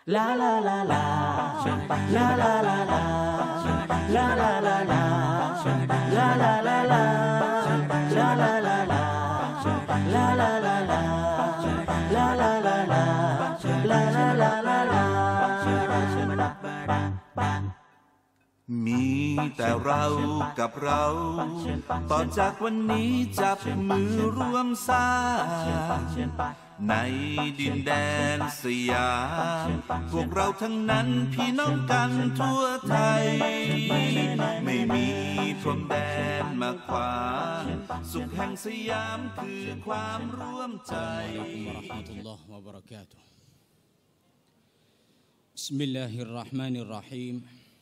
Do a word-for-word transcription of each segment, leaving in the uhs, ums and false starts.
La la la la, la la la la, la la la la, la la la la, la la la la, la la la la, la la la la, la la la la. มีแต่เรากับเราต่อจากวันนี้จับมือร่วมสร้างในดินแดนสยามพวกเราทั้งนั้นพี่น้องกันทั่วไทยไม่มีพรมแดนมาขวางสุขแห่งสยามคือความร่วมใจวะเราะห์มะตุลลอฮ์วะบะเราะกาตุฮ์บิสมิลลาฮิรเราะห์มานิรเราะฮีม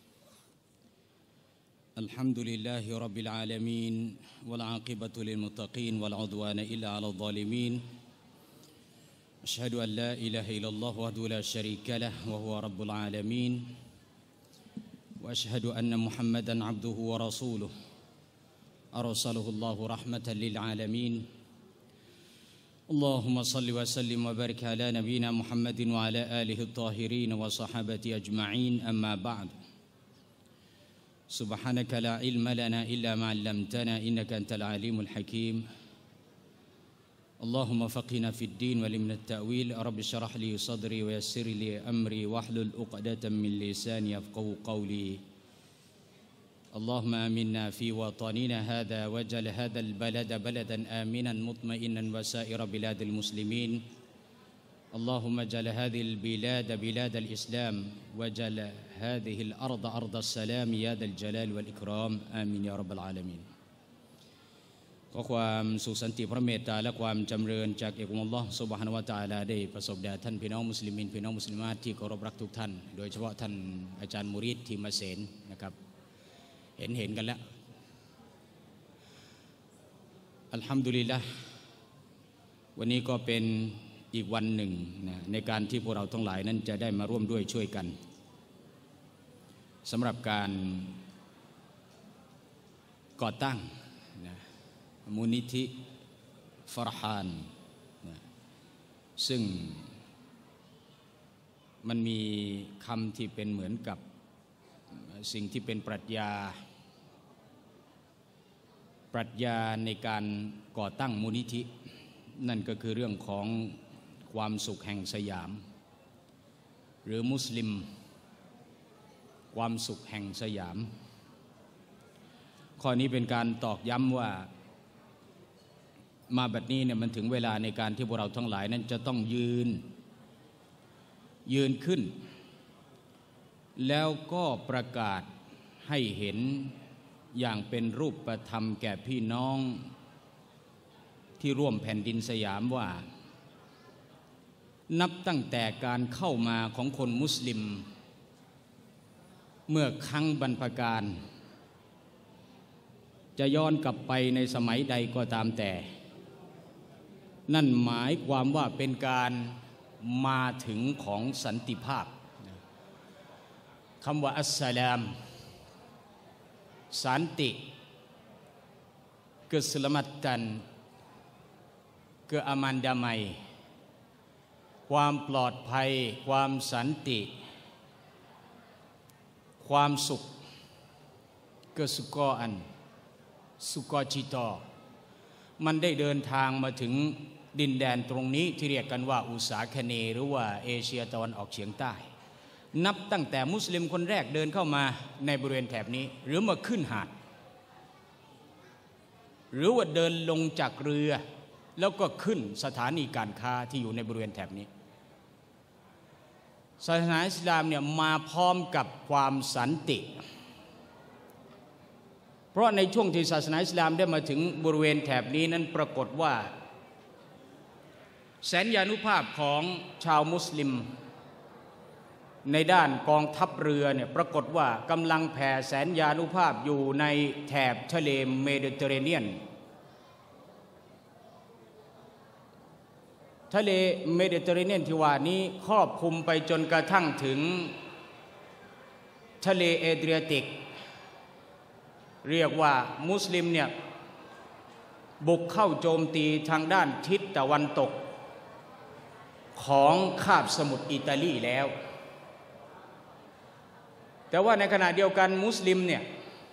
الحمد لله رب العالمين والعاقبة للمتقين ولا عدوان إلا على الظالمين أشهد أن لا إله إلا الله وحده لا شريك له وهو رب العالمين وأشهد أن محمدا عبده ورسوله أرسله الله رحمة للعالمين اللهم صل وسلم وبارك على نبينا محمد وعلى آله الطاهرين وصحابته أجمعين أما بعد سبحانك لا علم لنا إلا ما علمتنا إنك أنت العليم الحكيم اللهم فقهنا في الدين وعلمنا التأويل رب اشرح لي صدري ويسر لي أمري واحلل عقدة من لساني يفقهوا قولي اللهم آمنا في وطننا هذا واجعل هذا البلد بلدا آمنا مطمئنا وسائر بلاد المسلمين اللهم اجعل هذه البلاد بلاد الإسلام واجعل هذه الأرض أرض السلام يا ذا الجلال والإكرام آمين يا رب العالمين ขอความสุขสันติพระเมตตาและความจำเริญจากเอกองค์อัลเลาะห์ซุบฮานะฮูวะตะอาลาได้ประสบแด่ท่านพี่น้องมุสลิมินพี่น้องมุสลิมาตที่เคารพรักทุกท่านโดยเฉพาะท่านอาจารย์มุรีดทิมเสนนะครับเห็นเห็นกันแล้วอัลฮัมดุลิลละห์วันนี้ก็เป็นอีกวันหนึ่งนะในการที่พวกเราทั้งหลายนั้นจะได้มาร่วมด้วยช่วยกันสำหรับการก่อตั้งนะมูลนิธิฟารฮานนะซึ่งมันมีคำที่เป็นเหมือนกับสิ่งที่เป็นปรัชญาปรัชญาในการก่อตั้งมูลนิธินั่นก็คือเรื่องของความสุขแห่งสยามหรือมุสลิมความสุขแห่งสยามข้อนี้เป็นการตอกย้ำว่ามาบัดนี้เนี่ยมันถึงเวลาในการที่พวกเราทั้งหลายนั้นจะต้องยืนยืนขึ้นแล้วก็ประกาศให้เห็นอย่างเป็นรูปธรรมแก่พี่น้องที่ร่วมแผ่นดินสยามว่านับตั้งแต่การเข้ามาของคนมุสลิมเมื่อครั้งบรรพกาลจะย้อนกลับไปในสมัยใดก็ตามแต่นั่นหมายความว่าเป็นการมาถึงของสันติภาพคำว่าอัสสลามสันติ keselamatan คืออามันดามัยความปลอดภัยความสันติความสุข kesukaan สุขจิตมันได้เดินทางมาถึงดินแดนตรงนี้ที่เรียกกันว่าอุษาคเนย์หรือว่าเอเชียตะวันออกเฉียงใต้นับตั้งแต่มุสลิมคนแรกเดินเข้ามาในบริเวณแถบนี้หรือมาขึ้นหาดหรือว่าเดินลงจากเรือแล้วก็ขึ้นสถานีการค้าที่อยู่ในบริเวณแถบนี้ศาสนาอิสลามเนี่ยมาพร้อมกับความสันติเพราะในช่วงที่ศาสนาอิสลามได้มาถึงบริเวณแถบนี้นั้นปรากฏว่าแสนยานุภาพของชาวมุสลิมในด้านกองทัพเรือเนี่ยปรากฏว่ากำลังแผ่แสนยานุภาพอยู่ในแถบทะเลเมดิเตอร์เรเนียนทะเลเมดิเตอร์เรเนียนที่ว่านี้ครอบคลุมไปจนกระทั่งถึงทะเลเอเดรียติกเรียกว่ามุสลิมเนี่ยบุกเข้าโจมตีทางด้านทิศตะวันตกของคาบสมุทรอิตาลีแล้วแต่ว่าในขณะเดียวกันมุสลิมเนี่ย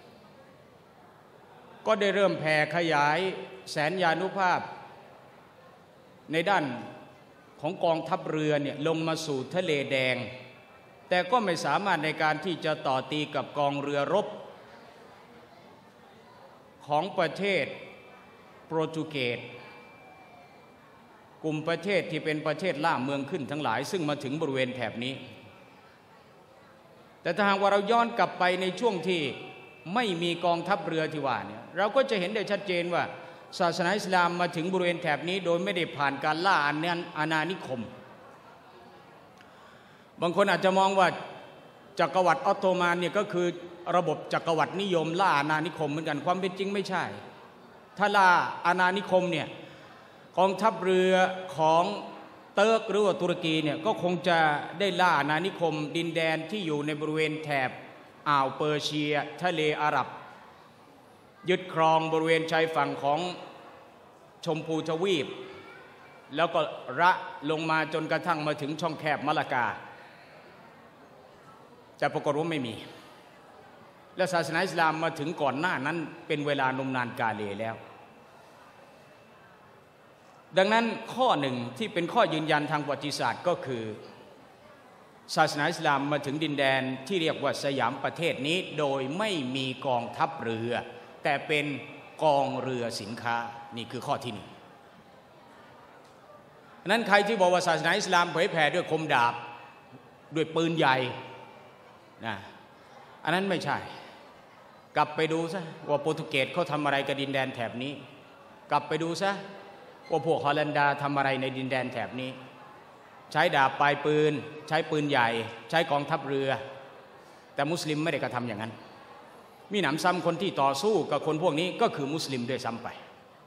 ก็ได้เริ่มแผ่ขยายแสนยานุภาพในด้านของกองทัพเรือเนี่ยลงมาสู่ทะเลแดงแต่ก็ไม่สามารถในการที่จะต่อตีกับกองเรือรบของประเทศโปรตุเกสกลุ่มประเทศที่เป็นประเทศล่าเมืองขึ้นทั้งหลายซึ่งมาถึงบริเวณแถบนี้แต่ถ้าหากว่าเราย้อนกลับไปในช่วงที่ไม่มีกองทัพเรือที่ว่าเนี่ยเราก็จะเห็นได้ชัดเจนว่าศาสนาอิสลามมาถึงบริเวณแถบนี้โดยไม่ได้ผ่านการล่าอาณานิคมบางคนอาจจะมองว่าจักรวรรดิออตโตมันเนี่ยก็คือระบบจักรวรรดินิยมล่าอาณานิคมเหมือนกันความเป็นจริงไม่ใช่ถ้าล่าอาณานิคมเนี่ยกองทัพเรือของเติร์กหรือว่าตุรกีเนี่ยก็คงจะได้ล่าอาณานิคมดินแดนที่อยู่ในบริเวณแถบอ่าวเปอร์เซียทะเลอาหรับยึดครองบริเวณชายฝั่งของชมพูทวีปแล้วก็ระลงมาจนกระทั่งมาถึงช่องแคบมะละกาแต่ปรากฏว่าไม่มีและศาสนาอิสลามมาถึงก่อนหน้านั้นเป็นเวลานมนานกาเลแล้วดังนั้นข้อหนึ่งที่เป็นข้อยืนยันทางประวัติศาสตร์ก็คือศาสนาอิสลามมาถึงดินแดนที่เรียกว่าสยามประเทศนี้โดยไม่มีกองทัพเรือแต่เป็นกองเรือสินค้านี่คือข้อที่หนึ่งนั้นใครที่บอกว่าศาสนาอิสลามเผยแผ่ด้วยคมดาบด้วยปืนใหญ่นะอันนั้นไม่ใช่กลับไปดูซะว่าโปรตุเกสเขาทำอะไรกับดินแดนแถบนี้กลับไปดูซะว่าพวกฮอลันดาทำอะไรในดินแดนแถบนี้ใช้ดาบปลายปืนใช้ปืนใหญ่ใช้กองทัพเรือแต่มุสลิมไม่ได้กระทำอย่างนั้นมีหนำซ้ำคนที่ต่อสู้กับคนพวกนี้ก็คือมุสลิมด้วยซ้ำไป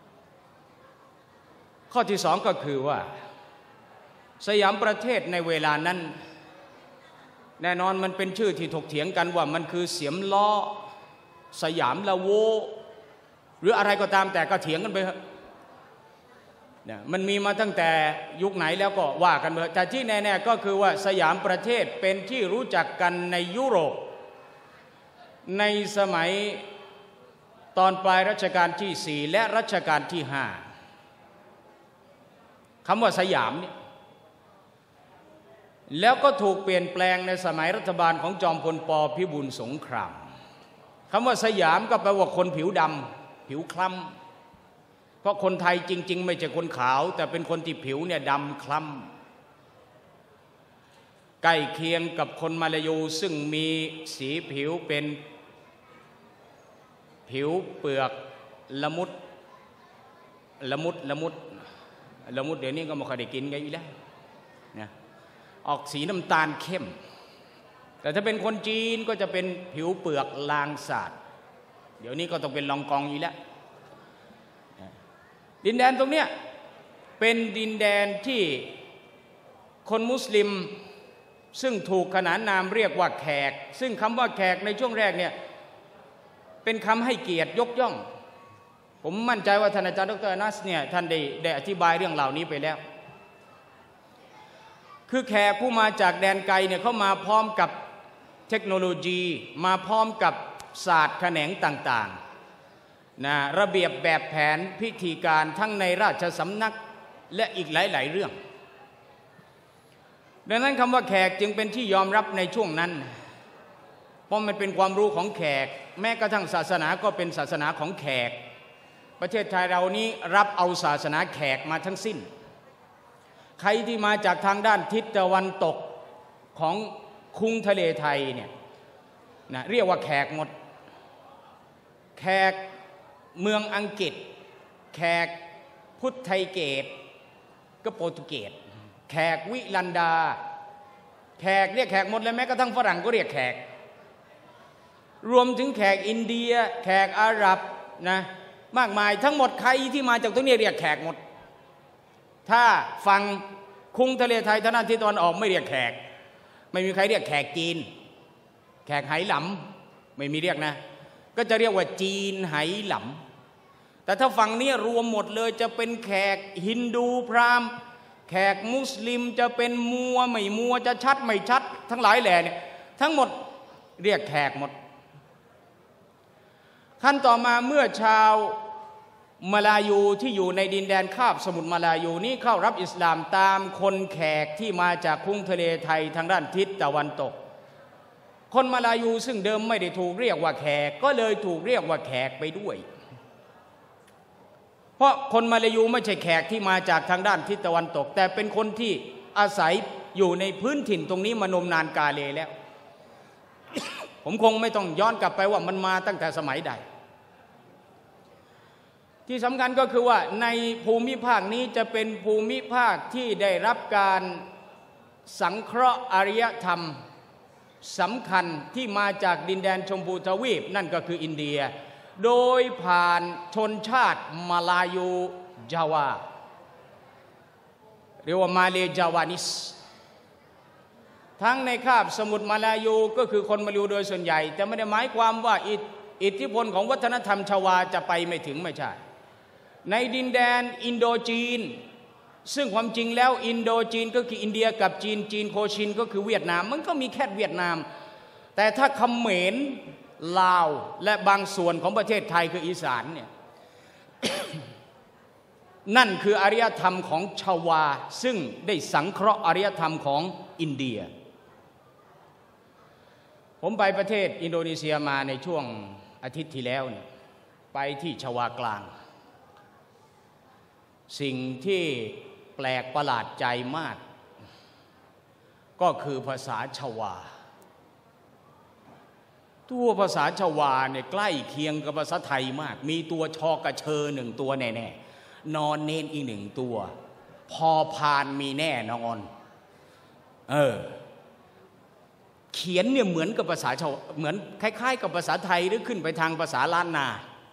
ข้อที่สองก็คือว่าสยามประเทศในเวลานั้นแน่นอนมันเป็นชื่อที่ถกเถียงกันว่ามันคือเสียมล้อสยามละโวหรืออะไรก็ตามแต่ก็เถียงกันไปเนี่ยมันมีมาตั้งแต่ยุคไหนแล้วก็ว่ากันไปแต่ที่แน่ๆก็คือว่าสยามประเทศเป็นที่รู้จักกันในยุโรปในสมัยตอนปลายรัชกาลที่สี่และรัชกาลที่ห้าคำว่าสยามเนี่ยแล้วก็ถูกเปลี่ยนแปลงในสมัยรัฐบาลของจอมพลป.พิบูลสงครามคำว่าสยามก็แปลว่าคนผิวดำผิวคล้ำเพราะคนไทยจริงๆไม่ใช่คนขาวแต่เป็นคนที่ผิวเนี่ยดำคล้ำใกล้เคียงกับคนมาลายูซึ่งมีสีผิวเป็นผิวเปลือกละมุดละมุดละมุดละมุดเดี๋ยวนี้ก็ไม่ค่อยได้กินกันอีกแล้วนะออกสีน้ำตาลเข้มแต่ถ้าเป็นคนจีนก็จะเป็นผิวเปลือกลางสาดเดี๋ยวนี้ก็ต้องเป็นลองกองอีกแล้วดินแดนตรงเนี้ยเป็นดินแดนที่คนมุสลิมซึ่งถูกขนานนามเรียกว่าแขกซึ่งคำว่าแขกในช่วงแรกเนี่ยเป็นคำให้เกียรติยกย่องผมมั่นใจว่าท่านอาจารย์ดร.นัสเนี่ยท่านได้ได้อธิบายเรื่องเหล่านี้ไปแล้วคือแขกผู้มาจากแดนไกลเนี่ยเขามาพร้อมกับเทคโนโลยีมาพร้อมกับศาสตร์แขนงต่างๆนะระเบียบแบบแผนพิธีการทั้งในราชสำนักและอีกหลายๆเรื่องดังนั้นคำว่าแขกจึงเป็นที่ยอมรับในช่วงนั้นเพราะมันเป็นความรู้ของแขกแม้กระทั่งศาสนาก็เป็นศาสนาของแขกประเทศไทยเรานี้รับเอาศาสนาแขกมาทั้งสิ้นใครที่มาจากทางด้านทิศตะวันตกของคุ้งทะเลไทยเนี่ยนะเรียกว่าแขกหมดแขกเมืองอังกฤษแขกพุทธไทยเกตก็โปรตุเกสแขกวิลันดาแขกเรียกแขกหมดเลยแม้กระทั่งฝรั่งก็เรียกแขกรวมถึงแขกอินเดียแขกอาหรับนะมากมายทั้งหมดใครที่มาจากตรงนี้เรียกแขกหมดถ้าฟังคุ้งทะเลไทยทางด้านทิศตะวันออกไม่เรียกแขกไม่มีใครเรียกแขกจีนแขกไหหลำไม่มีเรียกนะก็จะเรียกว่าจีนไหหลำแต่ถ้าฝั่งนี้รวมหมดเลยจะเป็นแขกฮินดูพราหมณ์แขกมุสลิมจะเป็นมัวไม่มัวจะชัดไม่ชัดทั้งหลายแหล่เนี่ยทั้งหมดเรียกแขกหมดขั้นต่อมาเมื่อชาวมาลายูที่อยู่ในดินแดนคาบสมุทรมาลายูนี้เข้ารับอิสลามตามคนแขกที่มาจากคุ้งทะเลไทยทางด้านทิศตะวันตกคนมาลายูซึ่งเดิมไม่ได้ถูกเรียกว่าแขกก็เลยถูกเรียกว่าแขกไปด้วยเพราะคนมาลายูไม่ใช่แขกที่มาจากทางด้านทิศตะวันตกแต่เป็นคนที่อาศัยอยู่ในพื้นถิ่นตรงนี้มานมนานกาเลแล้ว ผมคงไม่ต้องย้อนกลับไปว่ามันมาตั้งแต่สมัยใดที่สำคัญก็คือว่าในภูมิภาคนี้จะเป็นภูมิภาคที่ได้รับการสังเคราะห์อารยธรรมสำคัญที่มาจากดินแดนชมพูทวีปนั่นก็คืออินเดียโดยผ่านชนชาติมาลายูจาวาเรียกว่ามาเลจาวานิสทั้งในคาบสมุทรมาลายูก็คือคนมาลายูโดยส่วนใหญ่แต่ไม่ได้หมายความว่าอิทธิพลของวัฒนธรรมชาวาจะไปไม่ถึงไม่ใช่ในดินแดนอินโดจีนซึ่งความจริงแล้วอินโดจีนก็คืออินเดียกับจีนจีนโคชินก็คือเวียดนามมันก็มีแค่เวียดนามแต่ถ้าเขมรลาวและบางส่วนของประเทศไทยคืออีสานเนี่ย นั่นคืออารยธรรมของชาวาซึ่งได้สังเคราะห์อารยธรรมของอินเดียผมไปประเทศอินโดนีเซียมาในช่วงอาทิตย์ที่แล้วเนี่ยไปที่ชวากลางสิ่งที่แปลกประหลาดใจมากก็คือภาษาชวาตัวภาษาชวาเนี่ยใกล้เคียงกับภาษาไทยมากมีตัวชอกระเชอหนึ่งตัวแน่ๆนอนเนนอีกหนึ่งตัวพอพานมีแน่นอนเออเขียนเนี่ยเหมือนกับภาษาชาวเหมือนคล้ายๆกับภาษาไทยหรือขึ้นไปทางภาษาล้านนา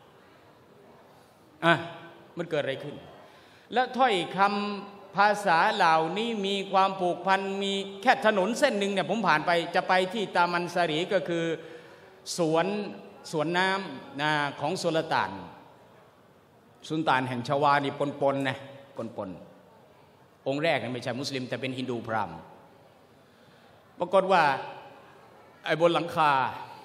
อ่ะมันเกิดอะไรขึ้นและถ้อยคำภาษาเหล่านี้มีความผูกพันมีแค่ถนนเส้นหนึ่งเนี่ยผมผ่านไปจะไปที่ตามันสรีก็คือสวนสวนน้ำนะของสุลต่านสุลต่านแห่งชวานี่ปนๆนะปนๆองค์แรกไม่ใช่มุสลิมแต่เป็นฮินดูพราหมณ์ปรากฏว่าไอ้บนหลังคา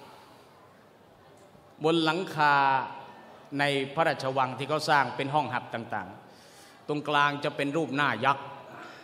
บนหลังคาในพระราชวังที่เขาสร้างเป็นห้องหับต่างๆตรงกลางจะเป็นรูปหน้ายักษ์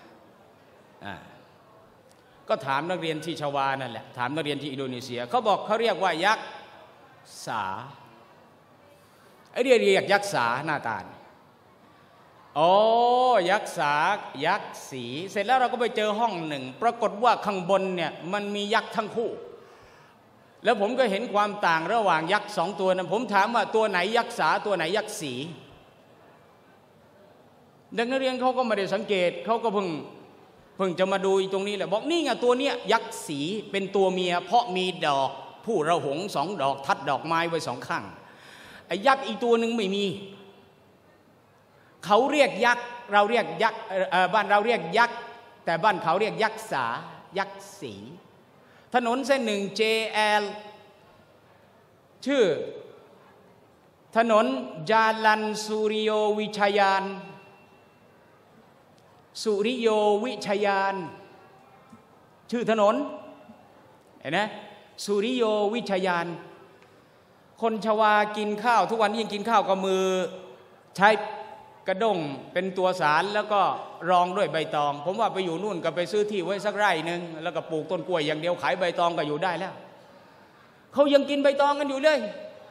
ก็ถามนักเรียนที่ชวานั่นแหละถามนักเรียนที่อินโดนีเซียเขาบอกเขาเรียกว่ายักษ์สาไอ้เรียกเรียกยักษ์สาหน้าตาโอ้ยักษ์สายักษ์สีเสร็จแล้วเราก็ไปเจอห้องหนึ่งปรากฏว่าข้างบนเนี่ยมันมียักษ์ทั้งคู่แล้วผมก็เห็นความต่างระหว่างยักษ์สองตัวนั้นผมถามว่าตัวไหนยักษ์สาตัวไหนยักษ์สีเด็กนักเรียนเขาก็ไม่ได้สังเกตเขาก็เพิ่งเพิ่งจะมาดูตรงนี้แหละบอกนี่ไงตัวเนี้ยยักษ์สีเป็นตัวเมียเพราะมีดอกผู้ระหงสองดอกทัดดอกไม้ไว้สองข้างไอ้ยักษ์อีกตัวหนึ่งไม่มีเขาเรียกยักษ์เราเรียกยักษ์บ้านเราเรียกยักษ์แต่บ้านเขาเรียกยักษ์สายักษ์สีถนนเส้นหนึ่ง เจ แอล ชื่อถนนจาลันสุริโยวิชยานสุริโยวิชยานชื่อถนนเห็นไหมสุริโยวิชยานคนชวากินข้าวทุกวันนี้ยังกินข้าวกับมือใช้กระด้งเป็นตัวสารแล้วก็รองด้วยใบตองผมว่าไปอยู่นู่นก็ไปซื้อที่ไว้สักไร่นึงแล้วก็ปลูกต้นกล้วยอย่างเดียวขายใบตองก็อยู่ได้แล้วเขายังกินใบตองกันอยู่เลย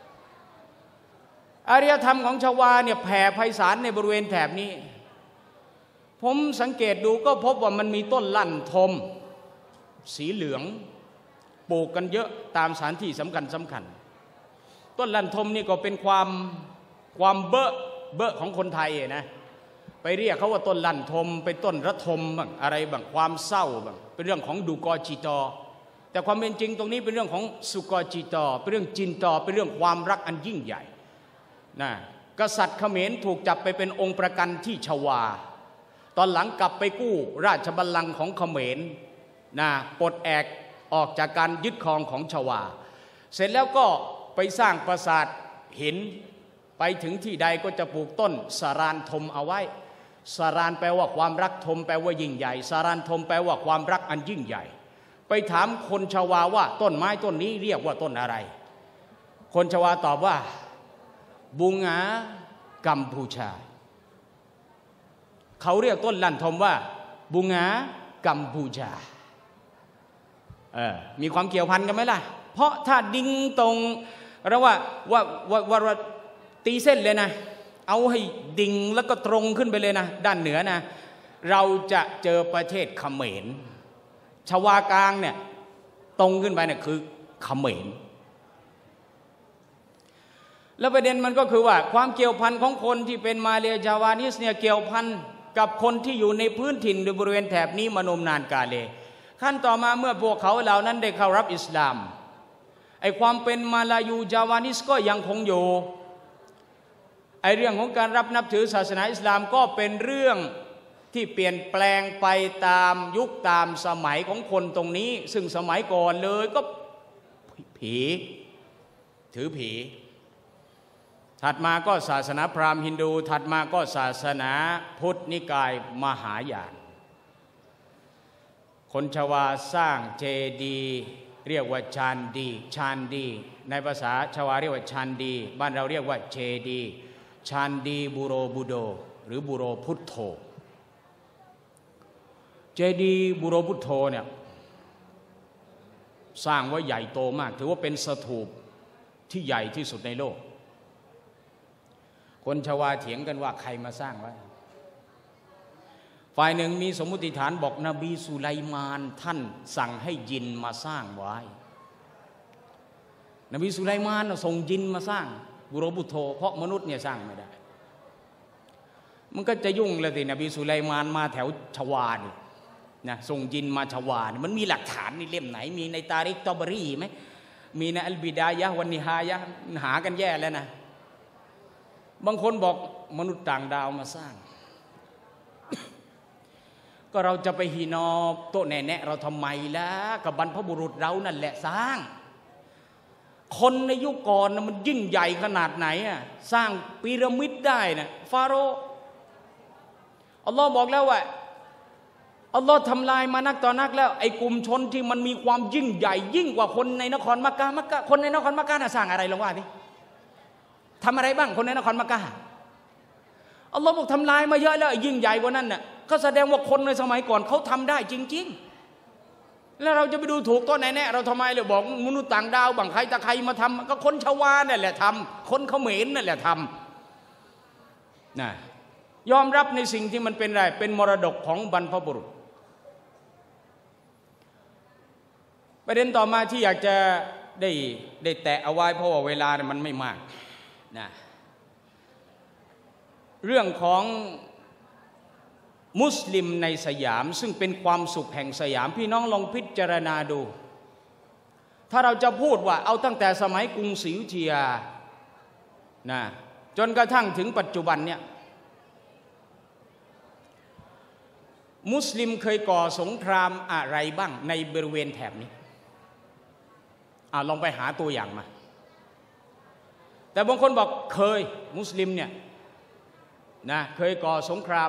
อารยธรรมของชวาเนี่ยแผ่ไพศาลในบริเวณแถบนี้ผมสังเกตดูก็พบว่ามันมีต้นลั่นทมสีเหลืองปลูกกันเยอะตามสถานที่สำคัญสำคัญต้นลั่นทมนี่ก็เป็นความความเบอะเบอะของคนไทยนะไปเรียกเขาว่าต้นลั่นทมเป็นต้นระทมบ้างอะไรบ้างความเศร้าบ้างเป็นเรื่องของดูกอจิตอแต่ความเป็นจริงตรงนี้เป็นเรื่องของสุกอจิตอเป็นเรื่องจินตอเป็นเรื่องความรักอันยิ่งใหญ่นะกษัตริย์เขมรถูกจับไปเป็นองค์ประกันที่ชวาตอนหลังกลับไปกู้ราชบัลลังก์ของเขมรนะปลดแอกออกจากการยึดครองของชวาเสร็จแล้วก็ไปสร้างปราสาทหินไปถึงที่ใดก็จะปลูกต้นสารานทมเอาไว้สารานแปลว่าความรักทมแปลว่ายิ่งใหญ่สารานทมแปลว่าความรักอันยิ่งใหญ่ไปถามคนชวาว่าต้นไม้ต้นนี้เรียกว่าต้นอะไรคนชวาตอบว่าบุงากัมพูชาเขาเรียกต้นลั่นทมว่าบุงากัมพูชาเออมีความเกี่ยวพันกันไหมล่ะเพราะถ้าดิ้งตรงเราว่าว่าว่าว่าตีเส้นเลยนะเอาให้ดิ่งแล้วก็ตรงขึ้นไปเลยนะด้านเหนือนะเราจะเจอประเทศเขมรชวากลางเนี่ยตรงขึ้นไปเนี่ยคือเขมรแล้วประเด็นมันก็คือว่าความเกี่ยวพันของคนที่เป็นมาเลย์จาวานิสเนี่ยเกี่ยวพันกับคนที่อยู่ในพื้นถิ่นในบริเวณแถบนี้มานมนานกาลเลยขั้นต่อมาเมื่อพวกเขาเหล่านั้นได้เข้ารับอิสลามไอความเป็นมาลายูจาวานิสก็ยังคงอยู่ไอเรื่องของการรับนับถือศาสนาอิสลามก็เป็นเรื่องที่เปลี่ยนแปลงไปตามยุคตามสมัยของคนตรงนี้ซึ่งสมัยก่อนเลยก็ผีถือผีถัดมาก็ศาสนาพราหมณ์ฮินดูถัดมาก็ศาสนาพุทธนิกายมหายานคนชวาสร้างเจดีย์เรียกว่าชานดีชานดีในภาษาชวาเรียกว่าชานดีบ้านเราเรียกว่าเจดีย์ชานดีบูโรบูโดหรือบูโรพุทโธเจดีย์บูโรพุทโธเนี่ยสร้างไว้ใหญ่โตมากถือว่าเป็นสถูปที่ใหญ่ที่สุดในโลกคนชวาเถียงกันว่าใครมาสร้างไว้ฝ่ายหนึ่งมีสมมุติฐานบอกนบีสุไลมานท่านสั่งให้ยินมาสร้างไว้นบีสุไลมานส่งยินมาสร้างบูโรพุทโธเพราะมนุษย์เนี่ยสร้างไม่ได้มันก็จะยุ่งเลยสินบีสุไลมานมาแถวชวาดินะส่งยินมาชวานี่มันมีหลักฐานนี่เล่มไหนมีในตาริกตอบรีไหมมีในอัลบิดายะฮ์วันนิฮายะฮ์หากันแย่แล้วนะบางคนบอกมนุษย์ต่างดาวมาสร้าง ก็เราจะไปฮีนอโตแน่แน่เราทำไมล่ะกับบรรพบุรุษเรานั่นแหละสร้างคนในยุคก่อนนะมันยิ่งใหญ่ขนาดไหนอ่ะสร้างพีระมิดได้นะฟาโรห์อัลลอฮ์บอกแล้วว่าอัลลอฮ์ทำลายมานักต่อนักแล้วไอ้กลุ่มชนที่มันมีความยิ่งใหญ่ยิ่งกว่าคนในนครมักกะมักกะคนในนครมักกะน่ะสร้างอะไรลองว่าดิทำอะไรบ้างคนในนครมักกะอัลลอฮ์บอกทำลายมาเยอะแล้วยิ่งใหญ่กว่านั้นน่ะก็แสดงว่าคนในสมัยก่อนเขาทำได้จริงๆแล้วเราจะไปดูถูกตัวไหนแน่เราทำไมเลยบอกมนุษย์ต่างดาวบางใครตะใครมาทำก็คนชวานั่นแหละทำคนเขมรนั่นแหละทำนะยอมรับในสิ่งที่มันเป็นอะไรเป็นมรดกของบรรพบุรุษประเด็นต่อมาที่อยากจะได้ได้แตะเอาไว้เพราะว่าเวลาเนี่ยมันไม่มากนะเรื่องของมุสลิมในสยามซึ่งเป็นความสุขแห่งสยามพี่น้องลองพิจารณาดูถ้าเราจะพูดว่าเอาตั้งแต่สมัยกรุงศรีอยุธยานะจนกระทั่งถึงปัจจุบันเนี่ยมุสลิมเคยก่อสงครามอะไรบ้างในบริเวณแถบนี้อ่าลองไปหาตัวอย่างมาแต่บางคนบอกเคยมุสลิมเนี่ยนะเคยก่อสงคราม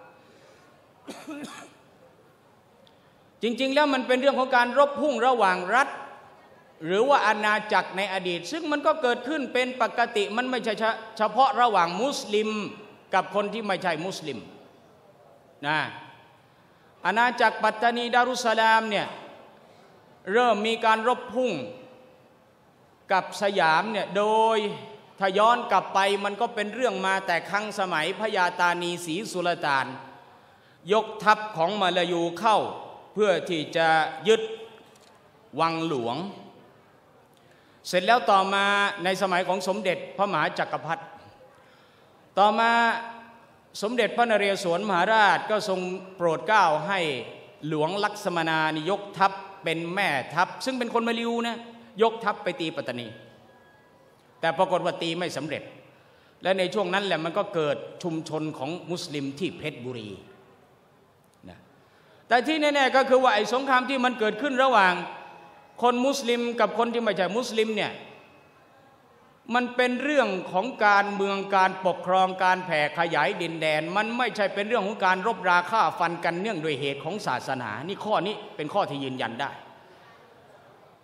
จริงๆแล้วมันเป็นเรื่องของการรบพุ่งระหว่างรัฐหรือว่าอาณาจักรในอดีตซึ่งมันก็เกิดขึ้นเป็นปกติมันไม่ใช่เฉพาะระหว่างมุสลิมกับคนที่ไม่ใช่มุสลิมนะอาณาจักรปัตตานีดารุสสลามเนี่ยเริ่มมีการรบพุ่งกับสยามเนี่ยโดยถ้าย้อนกลับไปมันก็เป็นเรื่องมาแต่ครั้งสมัยพญาตานีศรีสุลต่านยกทัพของมาลายูเข้าเพื่อที่จะยึดวังหลวงเสร็จแล้วต่อมาในสมัยของสมเด็จพระมหาจักรพรรดิต่อมาสมเด็จพระนเรศวรมหาราชก็ทรงโปรดเกล้าให้หลวงลักษมนานิยกทัพเป็นแม่ทัพซึ่งเป็นคนมาลายูนะยกทัพไปตีปัตตานีแต่ปรากฏว่าตีไม่สำเร็จและในช่วงนั้นแหละมันก็เกิดชุมชนของมุสลิมที่เพชรบุรีนะแต่ที่แน่ๆก็คือว่าไอ้สงครามที่มันเกิดขึ้นระหว่างคนมุสลิมกับคนที่ไม่ใช่มุสลิมเนี่ยมันเป็นเรื่องของการเมืองการปกครองการแผ่ขยายดินแดนมันไม่ใช่เป็นเรื่องของการรบราฆ่าฟันกันเนื่องโดยเหตุของศาสนานี่ข้อนี้เป็นข้อที่ยืนยันได้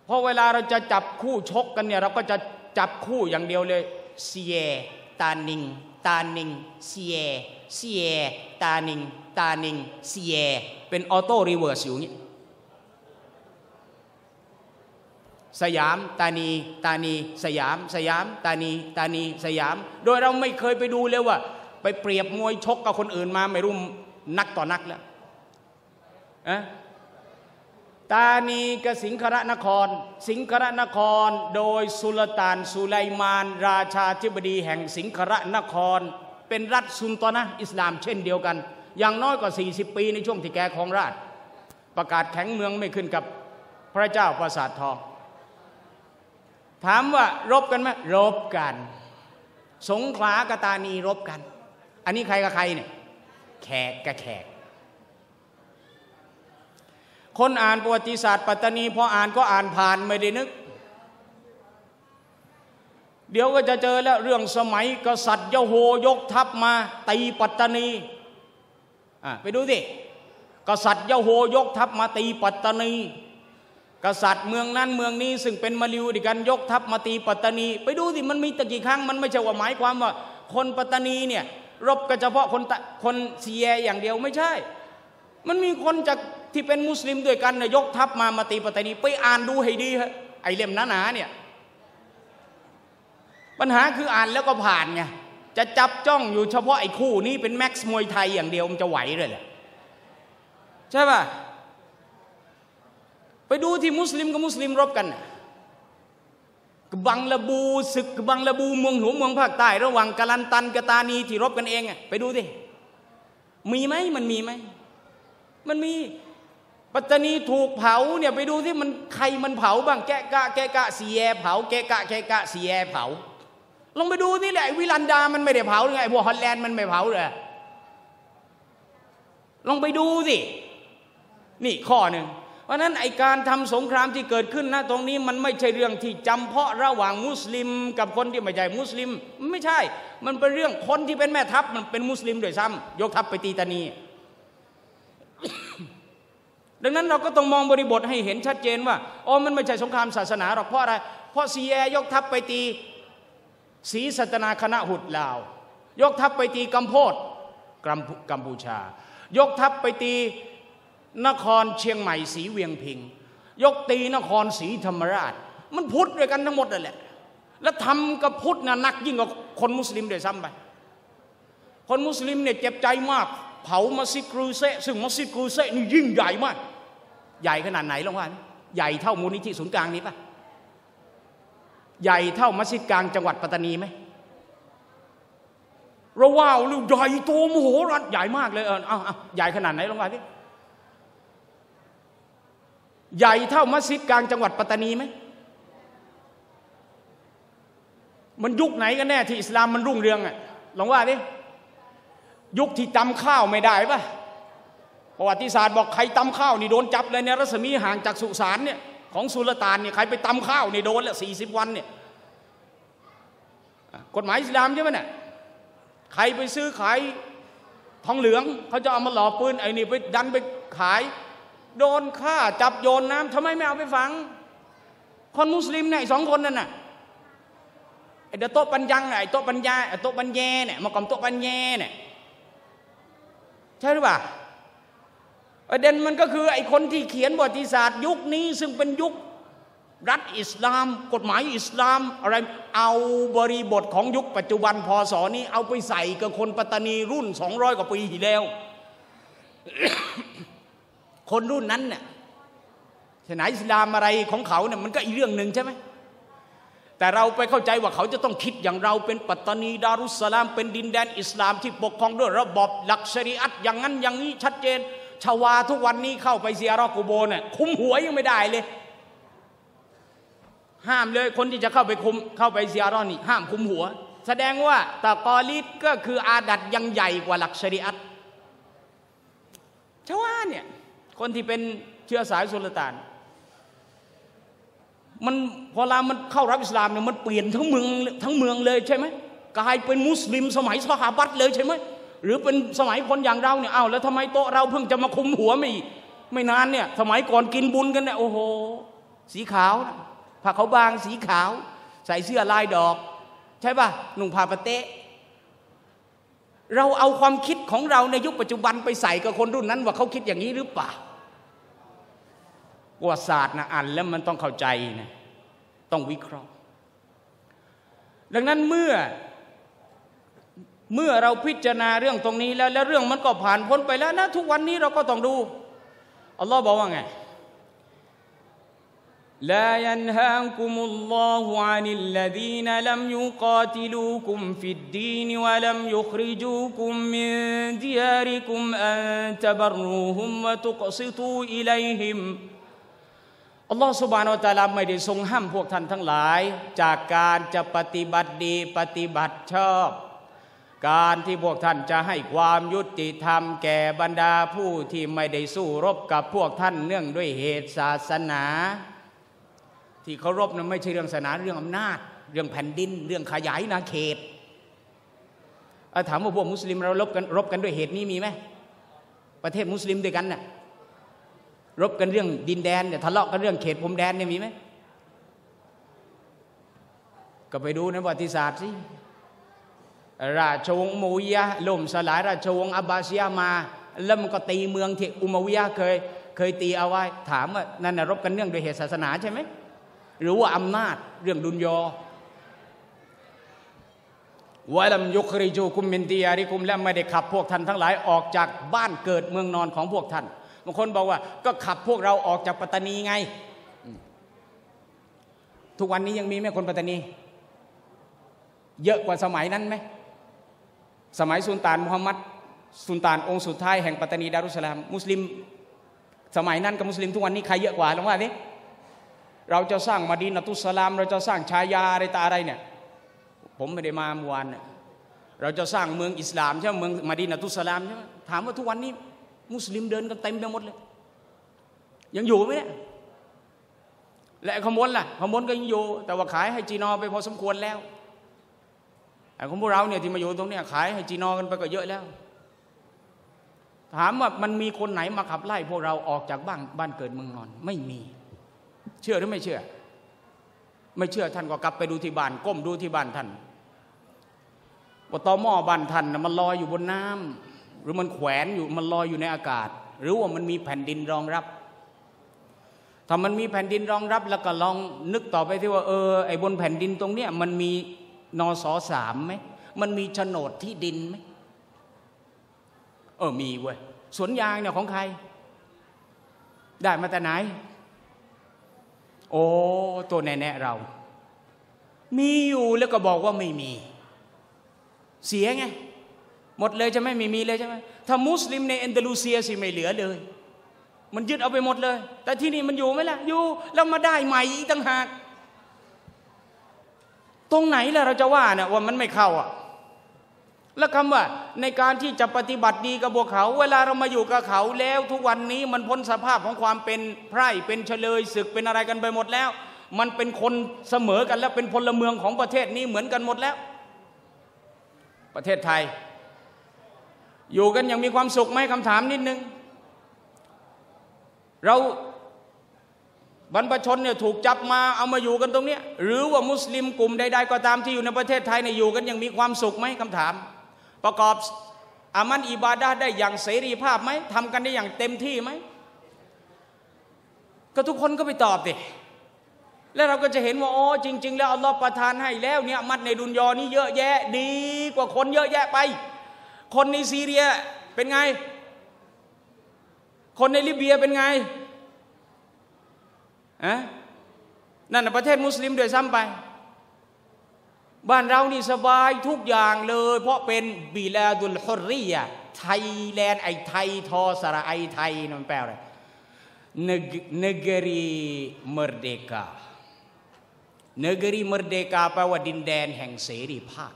เพราะเวลาเราจะจับคู่ชกกันเนี่ยเราก็จะจับคู่อย่างเดียวเลยเซียตานิงตานิงเซียเซียตานิงตานิงเซียเป็นออโต้รีเวิร์สอยู่อย่างนี้สยามตานีตานีสยามสยามตานีตานีสยามโดยเราไม่เคยไปดูเลยว่าไปเปรียบมวยชกกับคนอื่นมาไม่รู้นักต่อนักแล้วอะตานีกับสิงครนครสิงครนครโดยสุลต่านสุไลมานราชาธิบดีแห่งสิงครนครเป็นรัฐซุลตานะห์อิสลามเช่นเดียวกันอย่างน้อยกว่าสี่สิบปีในช่วงที่แกครองราชย์ประกาศแข็งเมืองไม่ขึ้นกับพระเจ้าปราสาททองถามว่ารบกันไหมรบกันสงขลากับตานีรบกันอันนี้ใครกับใครเนี่ยแขกกับแขกคนอ่านประวัติศาสตร์ปัตตานีพออ่านก็อ่านผ่านไม่ได้นึกเดี๋ยวก็จะเจอแล้วเรื่องสมัยกษัตริย์ยโหยกทัพมาตีปัตตานีอ่ะไปดูสิกษัตริย์ยโหยกทัพมาตีปัตตานีกษัตริย์เมืองนั้นเมืองนี้ซึ่งเป็นมลิวดิกันยกทัพมาตีปัตตานีไปดูสิมันมีตะกี่ครั้งมันไม่ใช่ว่าหมายความว่าคนปัตตานีเนี่ยรบกันเฉพาะคนคนเซียอย่างเดียวไม่ใช่มันมีคนจากที่เป็นมุสลิมด้วยกันเนี่ยยกทัพมามาตีปัตตานีไปอ่านดูให้ดีฮะไอเล่มหนาๆเนี่ยปัญหาคืออ่านแล้วก็ผ่านไงจะจับจ้องอยู่เฉพาะไอ้คู่นี้เป็นแม็กซ์มวยไทยอย่างเดียวมันจะไหวเลยแหละใช่ป่ะไปดูที่มุสลิมกับมุสลิมรบกันกบังละบูศึกกบังละบูเมืองหัวเมืองภาคใต้ระหว่างกาลันตันกับตานีที่รบกันเองอ่ะไปดูดิมีไหมมันมีไหมมันมีปัตตานีถูกเผาเนี่ยไปดูที่มันใครมันเผาบ้างแกะกะแกะกะเสียเผาแกะกะแกะกะเสียเผาลองไปดูนี่แหละวิลันดามันไม่ได้เผาหรือไงพวกฮอลแลนด์มันไม่เผาเลยลองไปดูสินี่ข้อหนึ่งเพราะนั้นไอการทำสงครามที่เกิดขึ้นนะตรงนี้มันไม่ใช่เรื่องที่จำเพาะระหว่างมุสลิมกับคนที่ไม่ใช่มุสลิมไม่ใช่มันเป็นเรื่องคนที่เป็นแม่ทัพมันเป็นมุสลิมด้วยซ้ำยกทัพไปตีตานี ดังนั้นเราก็ต้องมองบริบทให้เห็นชัดเจนว่าอ๋อมันไม่ใช่สงครามศาสนาหรอกเพราะอะไรเพราะซีแอยกทัพไปตีศรีสัตนาคณะหุดลาวยกทัพไปตีกัมโพดกัมพูชายกทัพไปตีนครเชียงใหม่ศรีเวียงพิงยกตีนครศรีธรรมราชมันพุทธด้วยกันทั้งหมดนั่นแหละแล้วทำกับพุทธน่ะหนักยิ่งกว่าคนมุสลิมด้วยซ้ำไปคนมุสลิมเนี่ยเจ็บใจมากเผามัสยิดกรูเซซึ่งมัสยิดกรูเซนี่ยิ่งใหญ่มากใหญ่ขนาดไหนลองว่าใหญ่เท่ามูลนิธิศูนย์กลางนี้ป่ะใหญ่เท่ามัสยิดกลางจังหวัดปัตตานีไหมเราว้าวใหญ่โตมโหฬารใหญ่มากเลยเออเอาเอาใหญ่ขนาดไหนลองว่าดิใหญ่เท่ามัสยิดกลางจังหวัดปัตตานีไหมมันยุคไหนกันแน่ที่อิสลามมันรุ่งเรืองอ่ะลองว่าดิยุคที่ตำข้าวไม่ได้ป่ะประวัติศาสตร์บอกใครตำข้าวนี่โดนจับเลยในรัศมีห่างจากสุสานเนี่ยของสุลต่านเนี่ยใครไปตำข้าวนี่โดนละสี่สิบวันเนี่ยกฎหมายอิสลามใช่ไหมเนี่ยใครไปซื้อขายทองเหลืองเขาจะเอามาหล่อปืนไอ้นี่ไปดันไปขายโดนฆ่าจับโยนน้ำทำไมไม่เอาไปฝังคนมุสลิมเนี่ยสองคนนั่นน่ะไอ้โต๊ะปัญญังไอ้โต๊ะปัญญาไอ้โต๊ะปัญแยเนี่ยมากำโต๊ะปัญแยเนี่ยใช่หรือเปล่าประเด็นมันก็คือไอ้คนที่เขียนประวัติศาสตร์ยุคนี้ซึ่งเป็นยุครัฐอิสลามกฎหมายอิสลามอะไรเอาบริบทของยุคปัจจุบันพศนี้เอาไปใส่กับคนปัตตานีรุ่นสองร้อยกว่าปีที่แล้ว คนรุ่นนั้นเนี่ยศาสนาอิสลามอะไรของเขาเนี่ยมันก็อีกเรื่องหนึ่งใช่ไหมแต่เราไปเข้าใจว่าเขาจะต้องคิดอย่างเราเป็นปัตตานีดารุสสลามเป็นดินแดนอิสลามที่ปกครองด้วยระบอบหลักชะรีอะห์อย่างนั้นอย่างนี้ชัดเจนชาวาทุกวันนี้เข้าไปเซียรอกูโบเนี่ยคุมหัวยังไม่ได้เลยห้ามเลยคนที่จะเข้าไปคุมเข้าไปเซียรอนี่ห้ามคุมหัวแสดงว่าตะกอลิดก็คืออาดัตยังใหญ่กว่าหลักชะรีอะห์ชาวาเนี่ยคนที่เป็นเชื้อสายสุลต่านมันพอลามันเข้ารับอิสลามเนี่ยมันเปลี่ยนทั้งเมืองทั้งเมืองเลยใช่ไหมกลายเป็นมุสลิมสมัยซอฮาบะห์เลยใช่ไหมหรือเป็นสมัยคนอย่างเราเนี่ยอ้าวแล้วทำไมโต๊ะเราเพิ่งจะมาคุมหัวไม่ไม่นานเนี่ยสมัยก่อนกินบุญกันเนี่ยโอ้โหสีขาวผ้าขาวบางสีขาวใส่เสื้อลายดอกใช่ป่ะนุ่งผ้าปะเต๊ะเราเอาความคิดของเราในยุคปัจจุบันไปใส่กับคนรุ่นนั้นว่าเขาคิดอย่างนี้หรือเปล่าประวัติศาสตร์นะอ่านแล้วมันต้องเข้าใจนะต้องวิเคราะห์ดังนั้นเมื่อเมื่อเราพิจารณาเรื่องตรงนี้แล้วแล้วเรื่องมันก็ผ่านพ้นไปแล้วนะทุกวันนี้เราก็ต้องดูอัลลอฮ์บอกว่าไงلا ينهاكم الله عن الذين لم يقاتلوكم في الدين ولم يخرجوكم من دياركم أن تبروهم وتقسطوا إليهم อัลลอฮฺซุบฮานะฮูวะตะอาลาไม่ได้ทรงห้ามพวกท่านทั้งหลายจากการจะปฏิบัติดีปฏิบัติชอบการที่พวกท่านจะให้ความยุติธรรมแก่บรรดาผู้ที่ไม่ได้สู้รบกับพวกท่านเนื่องด้วยเหตุศาสนาที่เคารพนั้นไม่ใช่เรื่องศาสนาเรื่องอำนาจเรื่องแผ่นดินเรื่องขยายนาเขตถามว่าพวกมุสลิมเรารบกันรบกันด้วยเหตุนี้มีไหมประเทศมุสลิมด้วยกันน่ะรบกันเรื่องดินแดนเนี่ยทะเลาะกันเรื่องเขตพรมแดนเนี่ยมีไหมก็ไปดูในประวัติศาสตร์สิราชวงศ์อุมัยยะห์ล่มสลายราชวงศ์อับบาซียะห์มาแล้วมันก็ตีเมืองที่อุมัยยะห์เคยเคยตีเอาไว้ถามว่านั่นน่ะรบกันเนื่องด้วยเหตุศาสนาใช่ไหมหรือว่าอำนาจเรื่องดุนยอวะลัมยุคริจูกุมมินดิยาริกุมและไม่ได้ขับพวกท่านทั้งหลายออกจากบ้านเกิดเมืองนอนของพวกท่านบางคนบอกว่าก็ขับพวกเราออกจากปัตตานีไงทุกวันนี้ยังมีไหมคนปัตตานีเยอะกว่าสมัยนั้นไหมสมัยสุลต่านมุฮัมมัดสุลต่านองค์สุดท้ายแห่งปัตตานีดารุสสลามมุสลิมสมัยนั้นกับมุสลิมทุกวันนี้ใครเยอะกว่าลองว่าดิเราจะสร้างมะดีนะตุสสลามเราจะสร้างชายาอะไรตาอะไรเนี่ยผมไม่ได้มาเมื่อวานเนี่ยเราจะสร้างเมืองอิสลามใช่ไหมเมืองมะดีนะตุสสลามใช่ไหมถามว่าทุกวันนี้มุสลิมเดินกันเต็มไปหมดเลยยังอยู่ไหมเนี่ยและขมวนล่ะขมวนก็ยังอยู่แต่ว่าขายให้จีนอไปพอสมควรแล้วไอ้ของพวกเราเนี่ยที่มาอยู่ตรงนี้ขายให้จีนอกันไปก็เยอะแล้วถามว่ามันมีคนไหนมาขับไล่พวกเราออกจากบ้านบ้านเกิดเมืองนอนไม่มีเชื่อหรือไม่เชื่อไม่เชื่อท่านก็กลับไปดูที่บ้านก้มดูที่บ้านท่านว่าตอหม้อบ้านท่านมันลอยอยู่บนน้ำหรือมันแขวนอยู่มันลอยอยู่ในอากาศหรือว่ามันมีแผ่นดินรองรับถ้ามันมีแผ่นดินรองรับแล้วก็ลองนึกต่อไปที่ว่าเออไอ้บนแผ่นดินตรงเนี้ยมันมีนสสามไหมมันมีโฉนดที่ดินไหมเออมีเว้ยสวนยางเนี่ยของใครได้มาแต่ไหนโอ้ตัวแน่ๆเรามีอยู่แล้วก็บอกว่าไม่มีเสียไงหมดเลยจะไม่มีมีเลยใช่ไหมถ้ามุสลิมในแอนดาลูเซียสิไม่เหลือเลยมันยึดเอาไปหมดเลยแต่ที่นี่มันอยู่ไหมล่ะอยู่แล้วมาได้ใหม่อีกต่างหากตรงไหนล่ะเราจะว่าเนี่ยว่ามันไม่เข้าอ่ะแล้วคำว่าในการที่จะปฏิบัติดีกับพวกเขาเวลาเรามาอยู่กับเขาแล้วทุกวันนี้มันพ้นสภาพของความเป็นไพร่เป็นเฉลยศึกเป็นอะไรกันไปหมดแล้วมันเป็นคนเสมอกันแล้วเป็นพลเมืองของประเทศนี้เหมือนกันหมดแล้วประเทศไทยอยู่กันอย่างมีความสุขไหมคำถามนิดนึงเราบรรพชนเนี่ยถูกจับมาเอามาอยู่กันตรงนี้หรือว่ามุสลิมกลุ่มใดๆก็ตามที่อยู่ในประเทศไทยเนี่ยอยู่กันอย่างมีความสุขไหมคำถามประกอบอามันอิบาดะห์ได้อย่างเสรีภาพไหมทำกันได้อย่างเต็มที่ไหมก็ทุกคนก็ไปตอบดิแล้วเราก็จะเห็นว่าอ๋อจริงๆแล้วอัลลอฮฺประทานให้แล้วเนี่ยมัดในดุนยอนี้เยอะแยะดีกว่าคนเยอะแยะไปคนในซีเรียเป็นไงคนในลิเบียเป็นไงอะนั่นประเทศมุสลิมด้วยซ้ำไปบ้านเรานี่สบายทุกอย่างเลยเพราะเป็นบิลาดุลฮุรริยะไทยแลนด์ไอไทยทอสระไอไทยนั่นแปลอะไรnegeri merdeka negeri merdeka แปลว่าดินแดนแห่งเสรีภาพ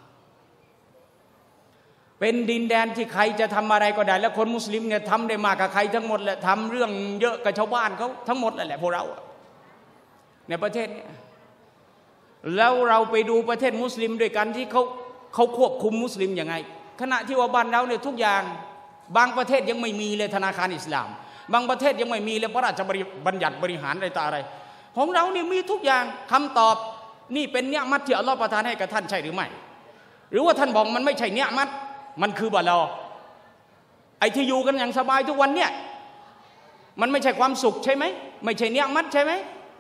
เป็นดินแดนที่ใครจะทำอะไรก็ได้แล้วคนมุสลิมเนี่ยทำได้มากกับใครทั้งหมดแหละทำเรื่องเยอะกับชาวบ้านเขาทั้งหมดแหละพวกเราในประเทศนี้แล้วเราไปดูประเทศมุสลิมด้วยกันที่เขาเขาควบคุมมุสลิมยังไงขณะที่ว่าบ้านเราเนี่ยทุกอย่างบางประเทศยังไม่มีเลยธนาคารอิสลามบางประเทศยังไม่มีเลยพระราชบัญญัติบริหารอะไรต่ออะไรของเรานี่มีทุกอย่างคำตอบนี่เป็นเนียมัตที่อัลลอฮฺประทานให้กับท่านใช่หรือไม่หรือว่าท่านบอกมันไม่ใช่เนียมัตมันคือบาลอไอ้ที่อยู่กันอย่างสบายทุกวันเนี่ยมันไม่ใช่ความสุขใช่ไหมไม่ใช่เนียมัตใช่ไหม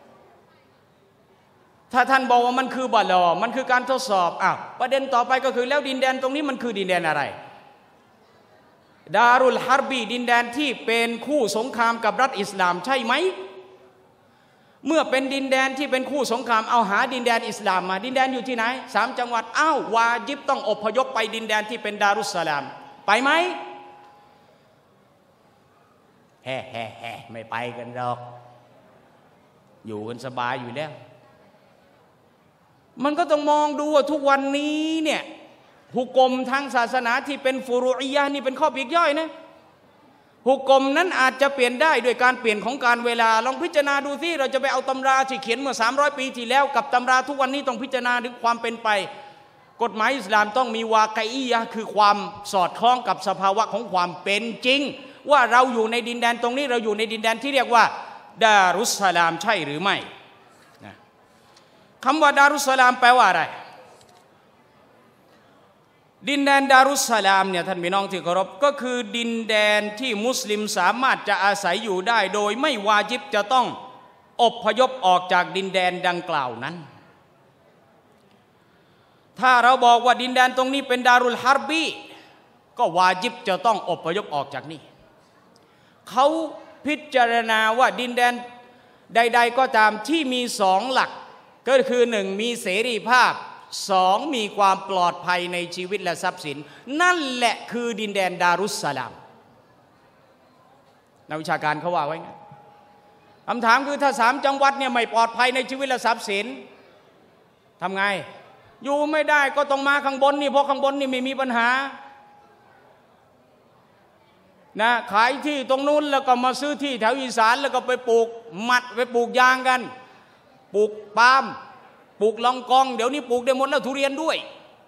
ถ้าท่านบอกว่ามันคือบาลอมันคือการทดสอบอ้าวประเด็นต่อไปก็คือแล้วดินแดนตรงนี้มันคือดินแดนอะไรดารุลฮาร์บีดินแดนที่เป็นคู่สงครามกับรัฐอิสลามใช่ไหมเมื่อเป็นดินแดนที่เป็นคู่สงครามเอาหาดินแดนอิสลามมาดินแดนอยู่ที่ไหนสามจังหวัดอ้าววาญิบต้องอพยพไปดินแดนที่เป็นดารุสสลามไปไหมแฮ่แฮ่แฮ่ไม่ไปกันหรอกอยู่กันสบายอยู่แล้วมันก็ต้องมองดูว่าทุกวันนี้เนี่ยหุกมทางศาสนาที่เป็นฟุรุอียะห์นี่เป็นข้อปลีกย่อยนะหุกมนั้นอาจจะเปลี่ยนได้ด้วยการเปลี่ยนของการเวลาลองพิจารณาดูสิเราจะไปเอาตำราที่เขียนเมื่อสามร้อยปีที่แล้วกับตำราทุกวันนี้ต้องพิจารณาถึงความเป็นไปกฎหมายอิสลามต้องมีวากัยะห์คือความสอดคล้องกับสภาวะของความเป็นจริงว่าเราอยู่ในดินแดนตรงนี้เราอยู่ในดินแดนที่เรียกว่าดารุสสลามใช่หรือไม่นะคำว่าดารุสสลามแปลว่าอะไรดินแดนดารุสสลามเนี่ยท่านพี่น้องที่เคารพก็คือดินแดนที่มุสลิมสามารถจะอาศัยอยู่ได้โดยไม่วาญิบจะต้องอพยพออกจากดินแดนดังกล่าวนั้นถ้าเราบอกว่าดินแดนตรงนี้เป็นดารุลฮาร์บีก็วาญิบจะต้องอพยพออกจากนี่เขาพิจารณาว่าดินแดนใดๆก็ตามที่มีสองหลักก็คือหนึ่งมีเสรีภาพสองมีความปลอดภัยในชีวิตและทรัพย์สินนั่นแหละคือดินแดนดารุสสลามนักวิชาการเขาว่าไว้ไงคำถามคือถ้าสามจังหวัดเนี่ยไม่ปลอดภัยในชีวิตและทรัพย์สินทำไงอยู่ไม่ได้ก็ต้องมาข้างบนนี่เพราะข้างบนนี่ไม่มีปัญหานะขายที่ตรงนู้นแล้วก็มาซื้อที่แถวอีสานแล้วก็ไปปลูกมัดไปปลูกยางกันปลูกปาล์มปลูกลองกองเดี๋ยวนี้ปลูกได้หมดแล้วทุเรียนด้วย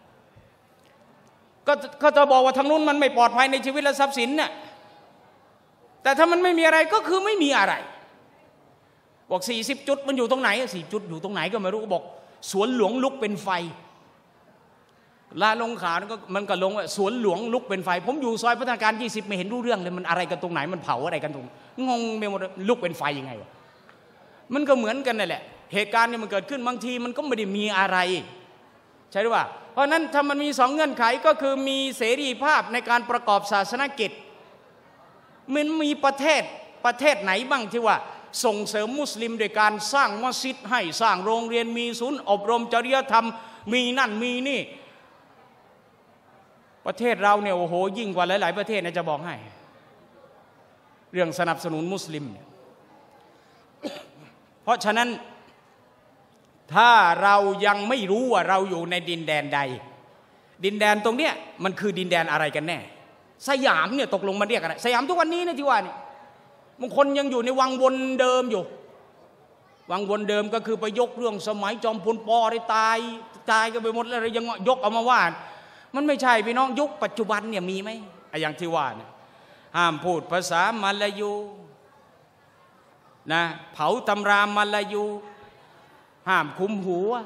ก็ก็จะบอกว่าทางนู้นมันไม่ปลอดภัยในชีวิตและทรัพย์สินน่ะแต่ถ้ามันไม่มีอะไรก็คือไม่มีอะไรบอกสี่สิบจุดมันอยู่ตรงไหนสี่จุดอยู่ตรงไหนก็ไม่รู้บอกสวนหลวงลุกเป็นไฟลาลงขาก็มันก็ลงว่าสวนหลวงลุกเป็นไฟผมอยู่ซอยพัฒนาการยี่สิบไม่เห็นรู้เรื่องเลยมันอะไรกันตรงไหนมันเผาอะไรกันตรงงงไปหมดลุกเป็นไฟยังไงวะมันก็เหมือนกันนั่นแหละเหตุการณ์เนี่ยมันเกิดขึ้นบางทีมันก็ไม่ได้มีอะไรใช่หรือเปล่าเพราะนั้นถ้ามันมีสองเงื่อนไขก็คือมีเสรีภาพในการประกอบศาสนกิจมันมีประเทศประเทศไหนบ้างที่ว่าส่งเสริมมุสลิมโดยการสร้างมัสยิดให้สร้างโรงเรียนมีศูนย์อบรมจริยธรรมมีนั่นมีนี่ประเทศเราเนี่ยโอ้โหยิ่งกว่าหลายๆประเทศนะจะบอกให้เรื่องสนับสนุนมุสลิมเนี่ยเพราะฉะนั้นถ้าเรายังไม่รู้ว่าเราอยู่ในดินแดนใดดินแดนตรงเนี้ยมันคือดินแดนอะไรกันแน่สยามเนี่ยตกลงมันเรียกอะไรสยามทุกวันนี้นะที่ว่านี่บางคนยังอยู่ในวังวนเดิมอยู่วังวนเดิมก็คือไปยกเรื่องสมัยจอมพลปอได้ตายตายกันไปหมดแล้วยังยกเอามาว่ามันไม่ใช่พี่น้องยุคปัจจุบันเนี่ยมีไหมไอ้อย่างที่ว่าเนี่ยห้ามพูดภาษามาลายูนะเผาตำรามาลายูห้ามคุมหัว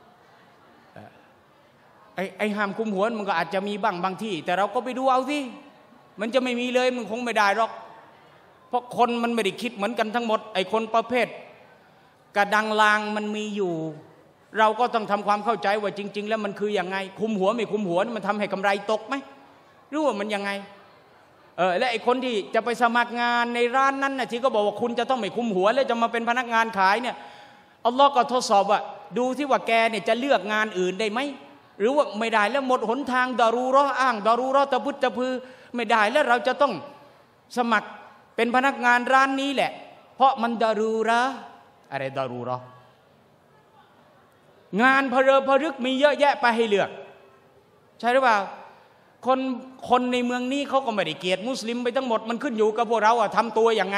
ไอ้ไอ้ห้ามคุมหัวมันก็อาจจะมีบ้างบางที่แต่เราก็ไปดูเอาสิมันจะไม่มีเลยมันคงไม่ได้หรอกเพราะคนมันไม่ได้คิดเหมือนกันทั้งหมดไอ้คนประเภทกระดังลางมันมีอยู่เราก็ต้องทำความเข้าใจว่าจริงๆแล้วมันคืออย่างไงคุมหัวไม่คุมหัวมันทำให้กำไรตกไหมหรือว่ามันยังไงเออและไอ้คนที่จะไปสมัครงานในร้านนั้นน่ะที่ก็บอกว่าคุณจะต้องไม่คุมหัวแล้วจะมาเป็นพนักงานขายเนี่ยอัลลอฮ์ก็ทดสอบว่าดูที่ว่าแกเนี่ยจะเลือกงานอื่นได้ไหมหรือว่าไม่ได้แล้วหมดหนทางดารูเราะห์อ้างดารูเราะห์ตะพุตตะพือไม่ได้แล้วเราจะต้องสมัครเป็นพนักงานร้านนี้แหละเพราะมันดารูเราะห์อะไรดารูเราะห์งานเพลิเพรึกมีเยอะแยะไปให้เลือกใช่หรือเปล่าคนคนในเมืองนี้เขาก็ไม่ได้เกลียดมุสลิมไปทั้งหมดมันขึ้นอยู่กับพวกเราอะทำตัวอย่างไง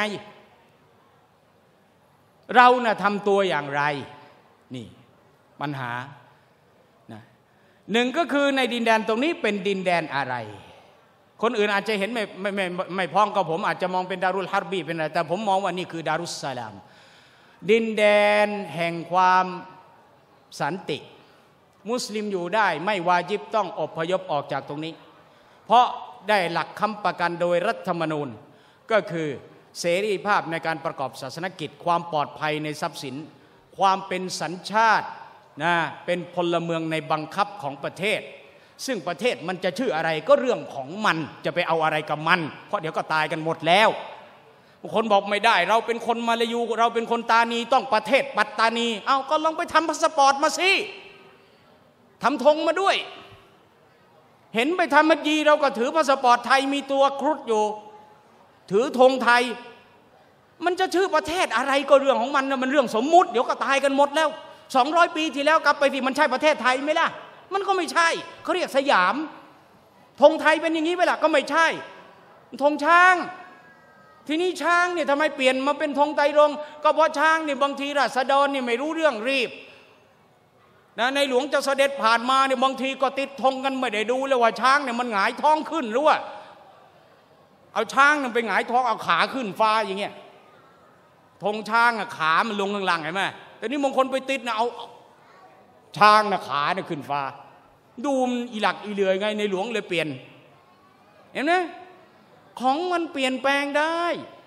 เราน่ะทำตัวอย่างไรนี่ปัญหานะหนึ่งก็คือในดินแดนตรงนี้เป็นดินแดนอะไรคนอื่นอาจจะเห็นไม่ไม่ไม่ไม่พ้องกับผมอาจจะมองเป็นดารุลฮาร์บีเป็นอะไรแต่ผมมองว่านี่คือดารุสสลามดินแดนแห่งความสันติมุสลิมอยู่ได้ไม่วาญิบต้องอพยพออกจากตรงนี้เพราะได้หลักค้ำประกันโดยรัฐธรรมนูญก็คือเสรีภาพในการประกอบศาสนกิจความปลอดภัยในทรัพย์สินความเป็นสัญชาตินะเป็นพลเมืองในบังคับของประเทศซึ่งประเทศมันจะชื่ออะไรก็เรื่องของมันจะไปเอาอะไรกับมันเพราะเดี๋ยวก็ตายกันหมดแล้วคนบอกไม่ได้เราเป็นคนมาลายูเราเป็นคนตานีต้องประเทศปัตตานีเอาก็ลองไปทำพาสปอร์ตมาสิทำธงมาด้วยเห็นไปทำมัสยิดเราก็ถือพาสปอร์ตไทยมีตัวครุฑอยู่ถือธงไทยมันจะชื่อประเทศอะไรก็เรื่องของมันนะมันเรื่องสมมุติเดี๋ยวก็ตายกันหมดแล้วสองร้อยปีที่แล้วกลับไปสิมันใช่ประเทศไทยไหมล่ะมันก็ไม่ใช่เขาเรียกสยามธงไทยเป็นอย่างนี้ไหมล่ะก็ไม่ใช่ธงช้างทีนี้ช้างเนี่ยทำไมเปลี่ยนมาเป็นธงไตรรงค์ก็เพราะช้างเนี่ยบางทีราษฎรเนี่ยไม่รู้เรื่องรีบนะในหลวงจะเสด็จผ่านมาเนี่ยบางทีก็ติดธงกันไม่ได้ดูเลยว่าช้างเนี่ยมันหงายท้องขึ้นหรือว่าเอาช้างเนี่ยไปหงายท้องเอาขาขึ้นฟ้าอย่างเงี้ยธงช้างอะขามันลงข้างล่างเห็นไหมแต่นี่บางคนไปติดนะเอาช้างนะขาเนี่ยขึ้นฟ้าดูมันอีหลักอีเหลือไงในหลวงเลยเปลี่ยนเห็นไหมของมันเปลี่ยนแปลงได้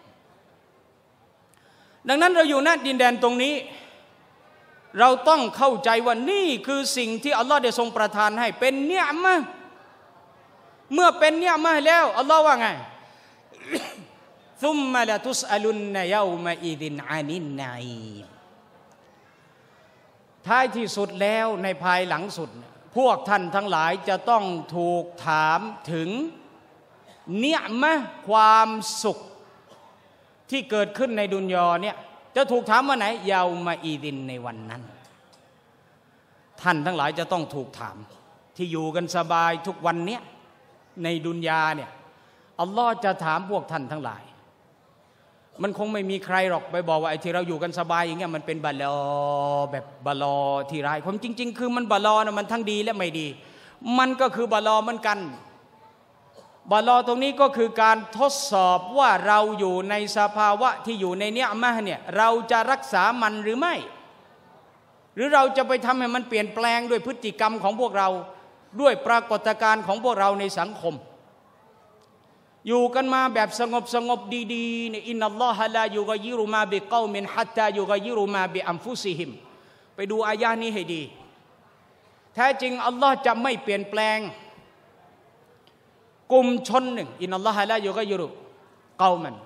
ดังนั้นเราอยู่ณดินแดนตรงนี้เราต้องเข้าใจว่านี่คือสิ่งที่อัลลอฮ์ได้ทรงประทานให้เป็นเนียมะห์เมื่อเป็นเนียมะห์แล้วอัลลอฮ์ว่าไง ซุมมะละตุสอะลุนนะยอมะอิซินอานินนัยท้ายที่สุดแล้วในภายหลังสุดพวกท่านทั้งหลายจะต้องถูกถามถึงเนียมะห์ความสุขที่เกิดขึ้นในดุนยาเนี่ยจะถูกถามว่าไหนยาวมาอีดินในวันนั้นท่านทั้งหลายจะต้องถูกถามที่อยู่กันสบายทุกวันเนี้ยในดุนยาเนี่ยอัลลอฮ์จะถามพวกท่านทั้งหลายมันคงไม่มีใครหรอกไปบอกว่าไอ้ที่เราอยู่กันสบายอย่างเงี้ยมันเป็นบาลอแบบบาลอที่ร้ายผมจริงๆคือมันบาลอนะมันทั้งดีและไม่ดีมันก็คือบาลอเหมือนกันบาลอตรงนี้ก็คือการทดสอบว่าเราอยู่ในสภาวะที่อยู่ในเนี้ยมะเนี่ยเราจะรักษามันหรือไม่หรือเราจะไปทำให้มันเปลี่ยนแปลงด้วยพฤติกรรมของพวกเราด้วยปรากฏการณ์ของพวกเราในสังคมอยู่กันมาแบบสงบสงบดีๆเนี่ยอินนัลลอฮะลายุกยิรุมาบิกอมินฮัตตายุกยิรุมาบิอัมฟุซิฮิมไปดูอายะนี้ให้ดีแท้จริงอัลลอฮ์จะไม่เปลี่ยนแปลงกลุ่มชนหนึ่งอินนัลลอฮะลายุกยิรุกอมัน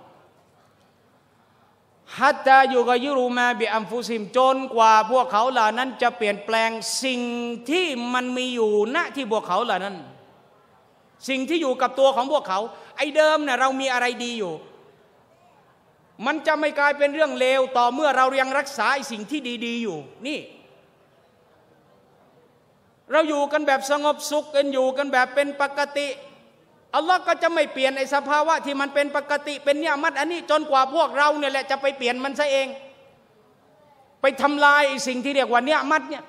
ฮัตตายุกยิรุมาบิอัมฟุซิฮิมจนกว่าพวกเขาเหล่านั้นจะเปลี่ยนแปลงสิ่งที่มันมีอยู่ณที่พวกเขาเหล่านั้นสิ่งที่อยู่กับตัวของพวกเขาไอ้เดิมเนี่ยเรามีอะไรดีอยู่มันจะไม่กลายเป็นเรื่องเลวต่อเมื่อเรายังรักษาไอ้สิ่งที่ดีๆอยู่นี่เราอยู่กันแบบสงบสุขกันอยู่กันแบบเป็นปกติอัลลอฮ์ก็จะไม่เปลี่ยนไอ้สภาวะที่มันเป็นปกติเป็นเนี่ยมัดอันนี้จนกว่าพวกเราเนี่ยแหละจะไปเปลี่ยนมันซะเองไปทำลายไอ้สิ่งที่เรียกว่าเนี่ยมัดเนี่ย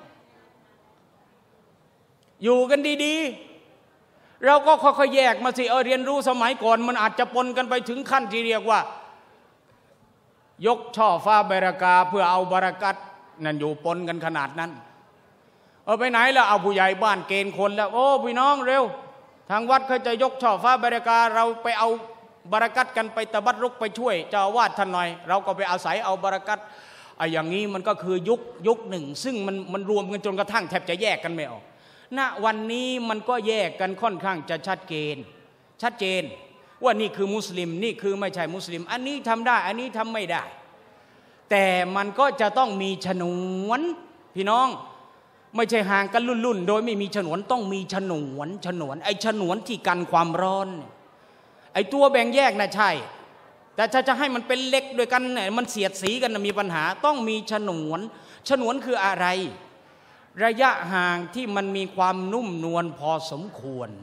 อยู่กันดีๆเราก็ค่อยๆแยกมาสิเออเรียนรู้สมัยก่อนมันอาจจะปนกันไปถึงขั้นที่เรียกว่ายกช่อฟ้าบารากาเพื่อเอาบารักัตนั่นอยู่ปนกันขนาดนั้นเออไปไหนล่ะเอาผู้ใหญ่บ้านเกณฑ์คนแล้วโอ้พี่น้องเร็วทางวัดเขาจะยกช่อฟ้าบารากาเราไปเอาบารักัตกันไปตะบัดรุกไปช่วยเจ้าอาวาสท่านหน่อยเราก็ไปอาศัยเอาบารักัตไอ้อย่างนี้มันก็คือยุคยุคหนึ่งซึ่งมันมันรวมกันจนกระทั่งแทบจะแยกกันไม่ออกณวันนี้มันก็แยกกันค่อนข้างจะชัดเจนชัดเจนว่านี่คือมุสลิมนี่คือไม่ใช่มุสลิมอันนี้ทำได้อันนี้ทำไม่ได้แต่มันก็จะต้องมีฉนวนพี่น้องไม่ใช่ห่างกันรุ่นๆโดยไม่มีฉนวนต้องมีฉนวนฉนวนไอ้ฉนวนที่กันความร้อนไอ้ตัวแบ่งแยกน่ะใช่แต่ถ้าจะให้มันเป็นเล็กด้วยกันเนี่ยมันเสียดสีกันมีปัญหาต้องมีฉนวนฉนวนคืออะไรระยะห่างที่มันมีความนุ่มนวลพอสมควร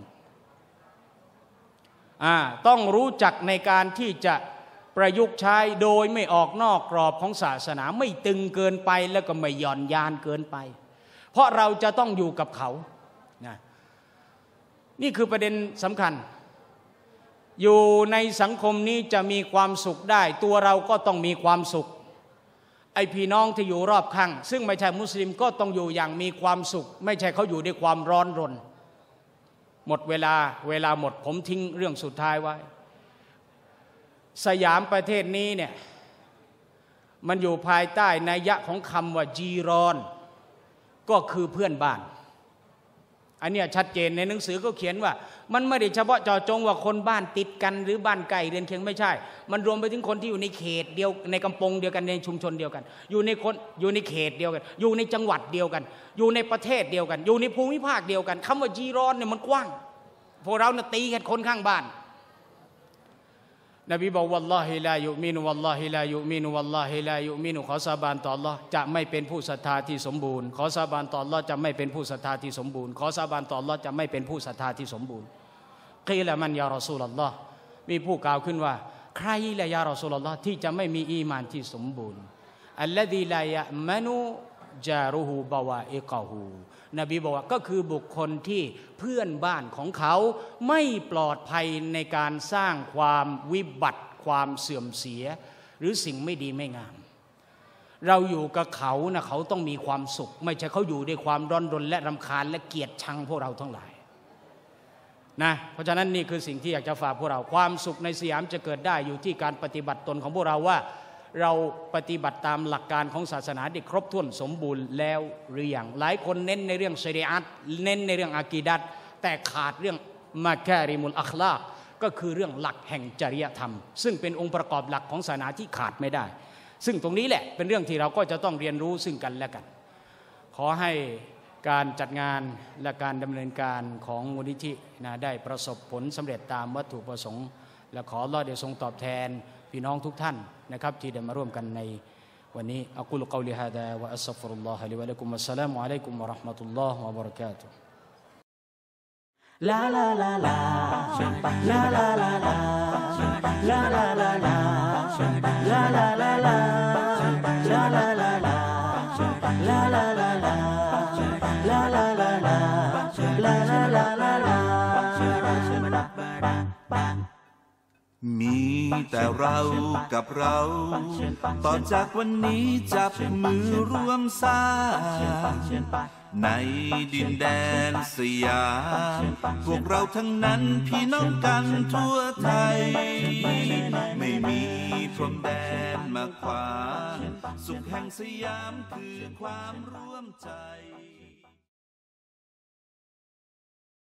อ่าต้องรู้จักในการที่จะประยุกต์ใช้โดยไม่ออกนอกกรอบของศาสนาไม่ตึงเกินไปแล้วก็ไม่หย่อนยานเกินไปเพราะเราจะต้องอยู่กับเขานะนี่คือประเด็นสำคัญอยู่ในสังคมนี้จะมีความสุขได้ตัวเราก็ต้องมีความสุขไอพี่น้องที่อยู่รอบข้างซึ่งไม่ใช่มุสลิมก็ต้องอยู่อย่างมีความสุขไม่ใช่เขาอยู่ในความร้อนรนหมดเวลาเวลาหมดผมทิ้งเรื่องสุดท้ายไว้สยามประเทศนี้เนี่ยมันอยู่ภายใต้นัยยะของคำว่าจีรอนก็คือเพื่อนบ้านอันนี้ชัดเจนในหนังสือก็เขียนว่ามันไม่ได้เฉพาะเจาะจงว่าคนบ้านติดกันหรือบ้านใกล้เรือนเคียงไม่ใช่มันรวมไปถึงคนที่อยู่ในเขตเดียวในกำปงเดียวกันในชุมชนเดียวกันอยู่ในคนอยู่ในเขตเดียวกันอยู่ในจังหวัดเดียวกันอยู่ในประเทศเดียวกันอยู่ในภูมิภาคเดียวกันคำว่าจีรอนเนี่ยมันกว้างพวกเราเนี่ยตีกันคนข้างบ้านนบีบอกวัลลอฮิลายุมินุวัลลอฮิลายุมินุวัลลอฮิลายุมินุขอสาบานต่ออัลเลาะห์จะไม่เป็นผู้ศรัทธาที่สมบูรณ์ขอสาบานต่ออัลเลาะห์จะไม่เป็นผู้ศรัทธาที่สมบูรณ์ขอสาบานต่ออัลเลาะห์จะไม่เป็นผู้ศรัทธาที่สมบูรณ์กีละมันยารอซูลุลลอฮ์มีผู้กล่าวขึ้นว่าใครละยารอซูลุลลอฮ์ที่จะไม่มีอีหม่านที่สมบูรณ์อัลลซีลายะมะนุจารุฮูบะวาอิกะฮูนบีบอกว่าก็คือบุคคลที่เพื่อนบ้านของเขาไม่ปลอดภัยในการสร้างความวิบัติความเสื่อมเสียหรือสิ่งไม่ดีไม่งามเราอยู่กับเขานะเขาต้องมีความสุขไม่ใช่เขาอยู่ด้วยความร้อนรนและรำคาญและเกลียดชังพวกเราทั้งหลายนะเพราะฉะนั้นนี่คือสิ่งที่อยากจะฝากพวกเราความสุขในสยามจะเกิดได้อยู่ที่การปฏิบัติตนของพวกเราว่าเราปฏิบัติตามหลักการของศาสนาได้ครบถ้วนสมบูรณ์แล้วหรือยังหลายคนเน้นในเรื่องชะรีอะห์เน้นในเรื่องอากีดัตแต่ขาดเรื่องมาการิมุลอัคลากก็คือเรื่องหลักแห่งจริยธรรมซึ่งเป็นองค์ประกอบหลักของศาสนาที่ขาดไม่ได้ซึ่งตรงนี้แหละเป็นเรื่องที่เราก็จะต้องเรียนรู้ซึ่งกันและกันขอให้การจัดงานและการดำเนินการของมูลนิธินะได้ประสบผลสำเร็จตามวัตถุประสงค์และขออัลเลาะห์ได้ทรงตอบแทนพี่น้องทุกท่านนะครับที่ได้มาร่วมกันในวันนี้อะกูลุกอลิฮาดาวะอัสตัฆฟิรุลลอฮะลิวะละกุมวัสสลามุอะลัยกุมวะเราะห์มะตุลลอฮ์วะบะเราะกาตุฮ์ La la la la, la la la la, la la la la, la la la la, la la la la, la la la la, la la la la, la la la la. มีแต่เรากับเราต่อจากวันนี้จับมือร่วมสร้างในดินแดนสยามพวกเราทั้งนั้นพี่น้องกันทั่วไทยไม่มีพรมแดนมาขวางสุขแห่งสยามคือความร่วมใจ